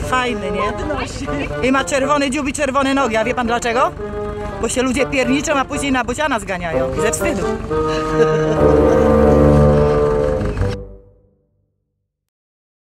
Fajny, nie? I ma czerwony dziób i czerwone nogi, a wie pan dlaczego? Bo się ludzie pierniczą, a później na bociana zganiają. Ze wstydu.